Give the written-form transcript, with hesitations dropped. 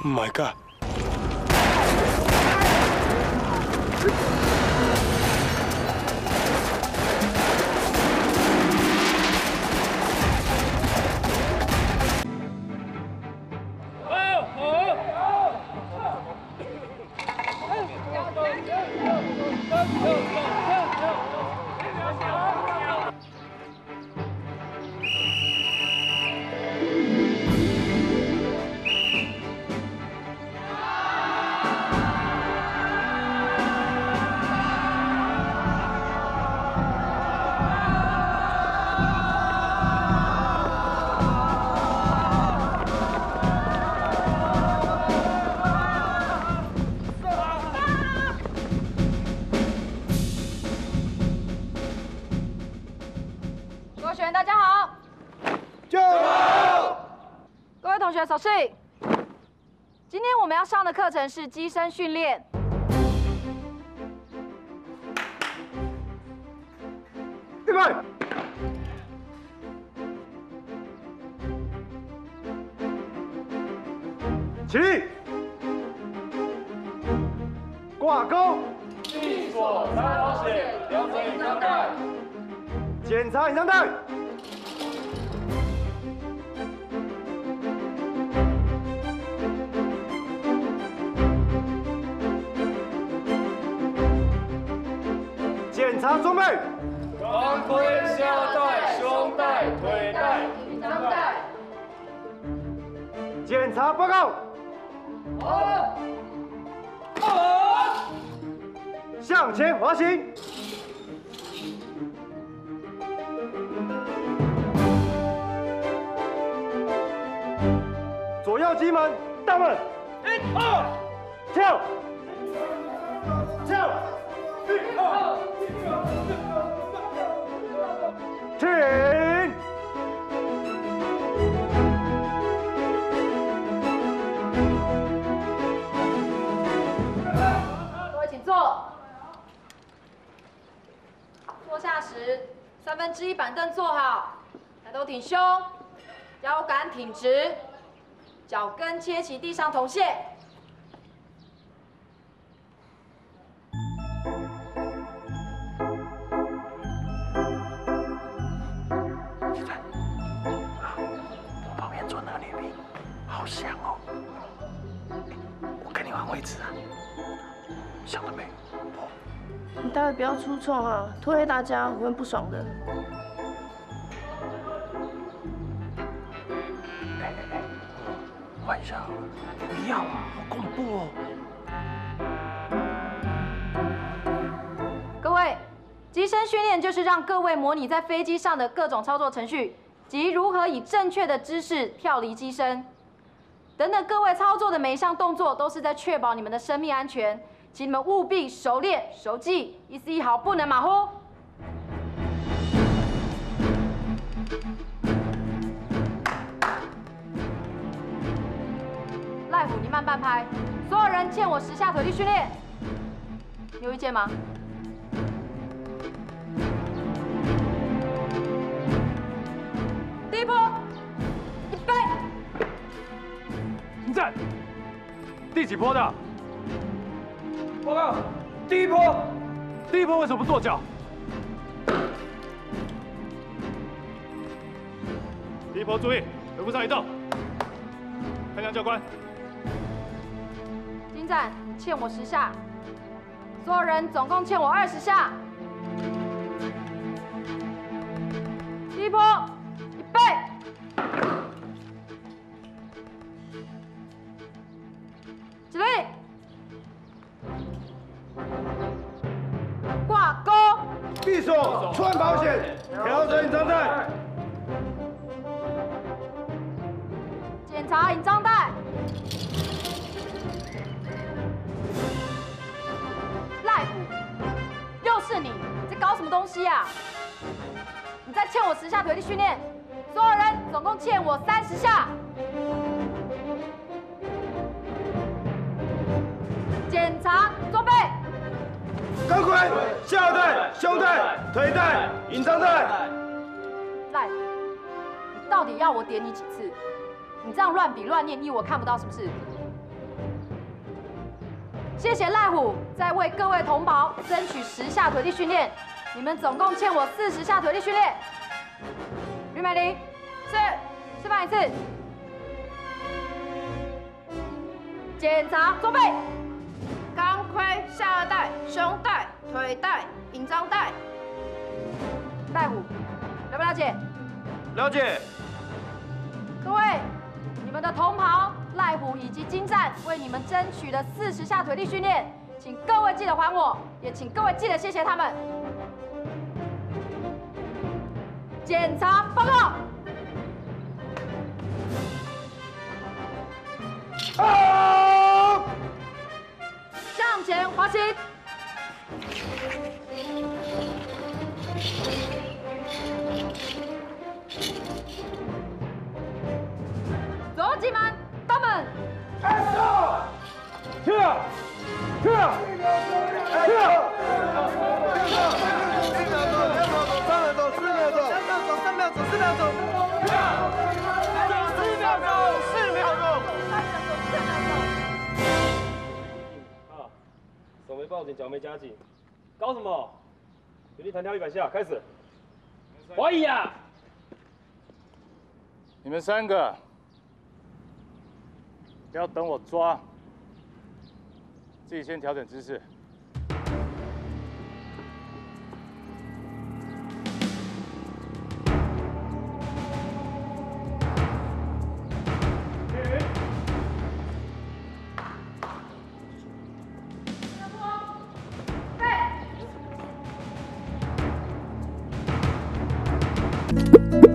My God！ 手势。今天我们要上的课程是机身训练。 预备，起立，挂钩， 系锁3保险，量准引张带， 检查引张带。 检查装备： 钢盔、下带、胸带、腿带、引张带。 检查报告。向前滑行。左右机门，大门。1、2，跳。跳。1、2。 停！ 各位请坐。坐下时1/3板凳坐好，抬头挺胸，腰杆挺直，脚跟切齐地上铜线。 好香哦！我跟你换位置啊，想得美。 你待会不要出错啊，拖累大家我会不爽的。 换一下，不要啊，好恐怖哦！ 各位，机身训练就是让各位模拟在飞机上的各种操作程序，及如何以正确的姿势跳离机身。 等等，各位操作的每一项动作都是在确保你们的生命安全，请你们务必熟练、熟记，一丝一毫不能马虎。赖虎，你慢半拍，所有人欠我10下腿力训练，你有意见吗？第一波，预备。 停站！第几波的？ 报告，第一波。 第一波为什么不跺脚？第一波注意，腿部上移动。看向教官。 金展，你欠我10下，所有人总共欠我20下。第一波，预备。 起立，挂钩， 闭锁，穿保险，调整引张带， 检查引张带。赖虎，又是你，在搞什么东西啊？你再欠我10下腿力训练，所有人总共欠我30下。 检查装备： 钢盔、下带、胸带、腿带、引张带。 赖，你到底要我点你几次？你这样乱比乱念，你以为我看不到是不是？ 谢谢赖虎在为各位同胞争取10下腿力训练，你们总共欠我40下腿力训练。吕美玲，是，示范一次。检查装备，钢盔、下颚带、胸带、腿带、引张带。赖虎，了不了解？ 了解。 各位，你们的同袍赖虎以及金战为你们争取了40下腿力训练，请各位记得还我，也请各位记得谢谢他们。检查报告。向前滑行。左击门，登门。 跳！跳！跳！3秒钟，4秒钟，3秒钟，3秒钟，4秒钟。跳！4秒钟，4秒钟。 啊，手没抱紧，脚没夹紧，搞什么？原地弹跳100下，开始。怀疑啊！ 你们3个不要等我抓，自己先调整姿势。 对。